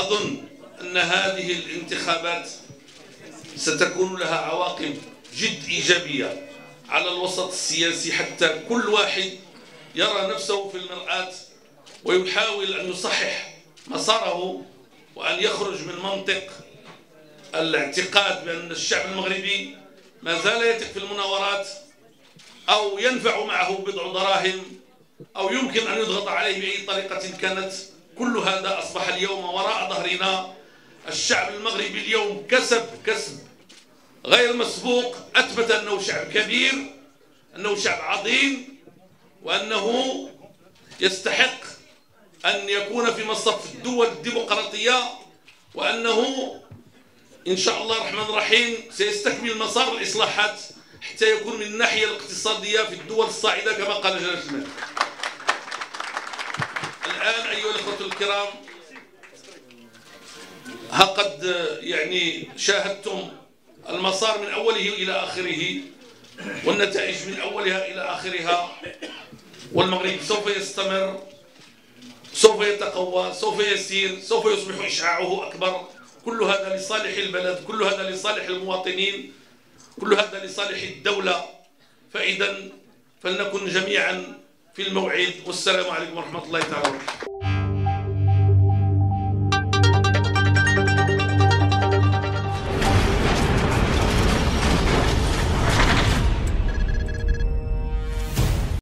أظن أن هذه الانتخابات ستكون لها عواقب جد إيجابية على الوسط السياسي، حتى كل واحد يرى نفسه في المرآة ويحاول أن يصحح مساره وأن يخرج من منطق الاعتقاد بأن الشعب المغربي ما زال يثق في المناورات أو ينفع معه بضع دراهم أو يمكن أن يضغط عليه بأي طريقة كانت. كل هذا أصبح اليوم وراء ظهرنا. الشعب المغربي اليوم كسب غير مسبوق، أثبت أنه شعب كبير، أنه شعب عظيم، وأنه يستحق أن يكون في مصف الدول الديمقراطية، وأنه إن شاء الله الرحمن الرحيم سيستكمل مسار الإصلاحات حتى يكون من الناحية الاقتصادية في الدول الصاعدة كما قال جلالة الملك. الآن أيها الأخوة الكرام، ها قد يعني شاهدتم المسار من أوله إلى آخره والنتائج من أولها إلى آخرها، والمغرب سوف يستمر، سوف يتقوى، سوف يسير، سوف يصبح إشعاعه أكبر. كل هذا لصالح البلد، كل هذا لصالح المواطنين، كل هذا لصالح الدولة. فإذا فلنكن جميعا في الموعد، والسلام عليكم ورحمة الله تعالى وبركاته.